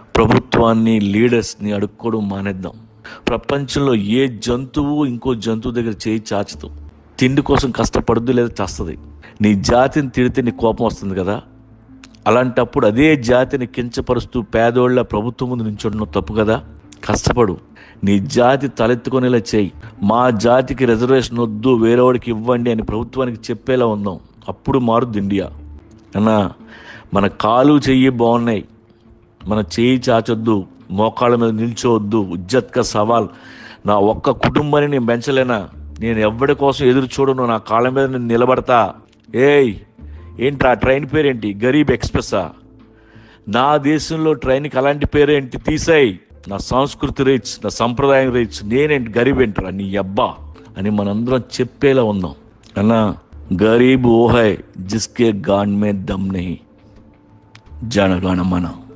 ప్రభుత్వాన్ని, లీడర్స్ని అడుక్కోవడం మానేద్దాం. ప్రపంచంలో ఏ జంతువు ఇంకో జంతువు దగ్గర చేయి చాచదు. తిండి కోసం కష్టపడుద్దు, లేదా చేస్తుంది. నీ జాతిని తిడితే నీ కోపం వస్తుంది కదా, అలాంటప్పుడు అదే జాతిని కించపరుస్తూ పేదోళ్ళ ప్రభుత్వం ముందు నించుండడం తప్పు కదా. కష్టపడు, నీ జాతి తలెత్తుకునేలా చేయి. మా జాతికి రిజర్వేషన్ వద్దు, వేరేవాడికి ఇవ్వండి అని ప్రభుత్వానికి చెప్పేలా ఉందాం. అప్పుడు మారుద్ది ఇండియా. అన్నా, మన కాలు చెయ్యి బాగున్నాయి, మన చేయి చాచొద్దు, మోకాళ్ళ మీద నిల్చోవద్దు. ఇజ్జత్కా సవాల్. నా ఒక్క కుటుంబాన్ని నేను పెంచలేనా? నేను ఎవరి కోసం ఎదురు చూడను, నా కాళ్ళ మీద నేను నిలబడతా. ఏయ్, ఏంట్రా ట్రైన్ పేరేంటి? గరీబ్ ఎక్స్ప్రెస్సా? నా దేశంలో ట్రైన్కి అలాంటి పేరేంటి? తీసాయి. నా సంస్కృతి రీచ్, నా సంప్రదాయం రీచ్, నేనేంటి గరీబ్ ఏంట్రా నీ అబ్బా అని మనందరం చెప్పేలా ఉందాం. అన్నా, గరీబ్ ఓ హై జిస్కే గాన్ మే దమ్ నహీ, జనగణమన.